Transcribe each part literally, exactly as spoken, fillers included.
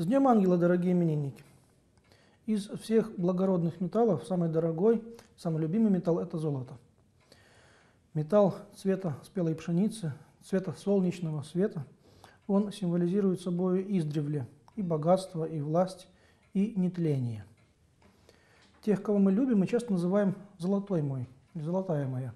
С Днем Ангела, дорогие именинники! Из всех благородных металлов самый дорогой, самый любимый металл – это золото. Металл цвета спелой пшеницы, цвета солнечного света, он символизирует собой издревле и богатство, и власть, и нетление. Тех, кого мы любим, мы часто называем «золотой мой», «золотая моя».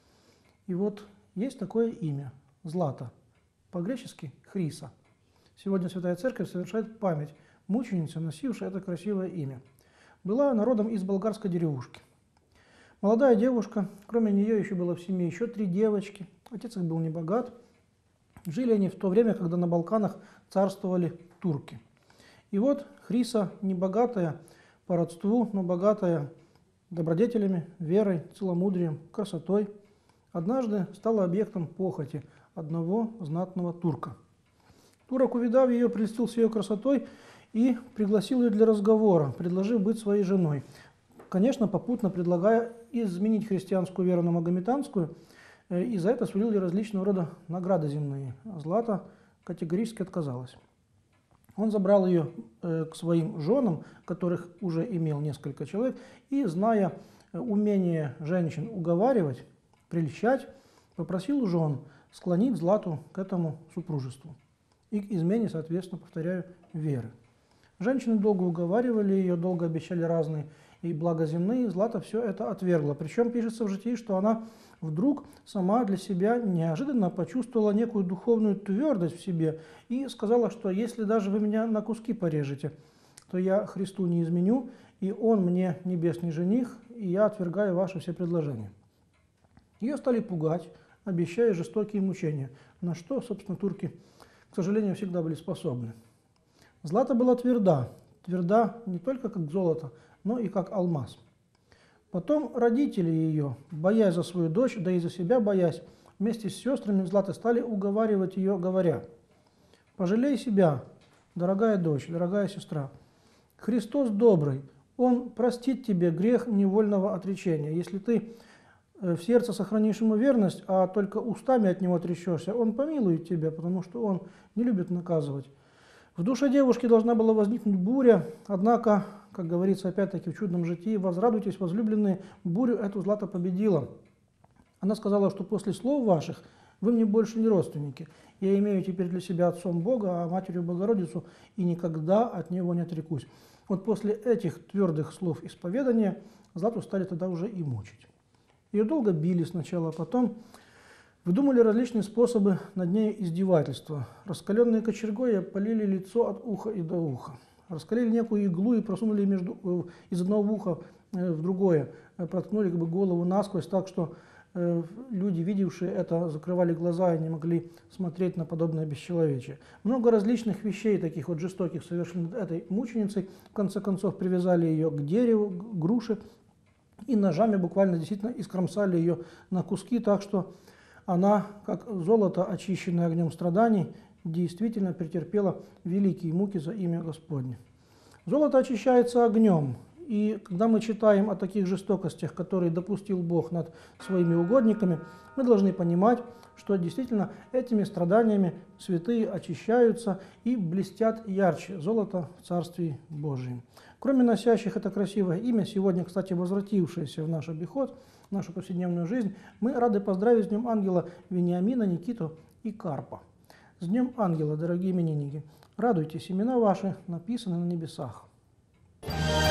И вот есть такое имя – Злата, по-гречески – Хриса. Сегодня Святая Церковь совершает память мученицы, носившей это красивое имя. Была народом из болгарской деревушки. Молодая девушка, кроме нее еще было в семье еще три девочки. Отец их был не богат. Жили они в то время, когда на Балканах царствовали турки. И вот Хриса, небогатая по родству, но богатая добродетелями, верой, целомудрием, красотой, однажды стала объектом похоти одного знатного турка. Турок, увидав ее, прельстился ее красотой и пригласил ее для разговора, предложив быть своей женой. Конечно, попутно предлагая изменить христианскую веру на магометанскую, и за это сулил ей различного рода награды земные. Злата категорически отказалась. Он забрал ее к своим женам, которых уже имел несколько человек, и, зная умение женщин уговаривать, прельщать, попросил жен склонить Злату к этому супружеству и к измене, соответственно, повторяю, веры. Женщины долго уговаривали ее, долго обещали разные и благоземные. Злата все это отвергла. Причем пишется в житии, что она вдруг сама для себя неожиданно почувствовала некую духовную твердость в себе и сказала, что если даже вы меня на куски порежете, то я Христу не изменю, и Он мне небесный жених, и я отвергаю ваши все предложения. Ее стали пугать, обещая жестокие мучения, на что, собственно, турки, к сожалению, всегда были способны. Злата была тверда, тверда не только как золото, но и как алмаз. Потом родители ее, боясь за свою дочь, да и за себя боясь, вместе с сестрами Златы стали уговаривать ее, говоря: «Пожалей себя, дорогая дочь, дорогая сестра. Христос добрый, Он простит тебе грех невольного отречения. Если ты в сердце сохранишь Ему верность, а только устами от Него отречешься, Он помилует тебя, потому что Он не любит наказывать». В душе девушки должна была возникнуть буря, однако, как говорится опять-таки в чудном житии, «возрадуйтесь, возлюбленные, бурю эту Злата победила». Она сказала, что после слов ваших вы мне больше не родственники. Я имею теперь для себя отцом Бога, а матерью Богородицу, и никогда от Него не отрекусь. Вот после этих твердых слов исповедания Злату стали тогда уже и мучить. Ее долго били сначала, а потом выдумали различные способы над ней издевательства. Раскаленные кочергой опалили лицо от уха и до уха. Раскалили некую иглу и просунули между, из одного уха в другое. Проткнули как бы голову насквозь так, что люди, видевшие это, закрывали глаза и не могли смотреть на подобное бесчеловечие. Много различных вещей, таких вот жестоких, совершенно над этой мученицей. В конце концов привязали ее к дереву, к груше, и ножами буквально действительно искромсали ее на куски, так что она, как золото, очищенное огнем страданий, действительно претерпела великие муки за имя Господне. Золото очищается огнем, и когда мы читаем о таких жестокостях, которые допустил Бог над своими угодниками, мы должны понимать, что действительно этими страданиями святые очищаются и блестят ярче золота в Царстве Божьем. Кроме носящих это красивое имя, сегодня, кстати, возвратившееся в наш обиход, в нашу повседневную жизнь, мы рады поздравить с Днем Ангела Вениамина, Никиту и Карпа. С Днем Ангела, дорогие именинники! Радуйтесь, имена ваши написаны на небесах.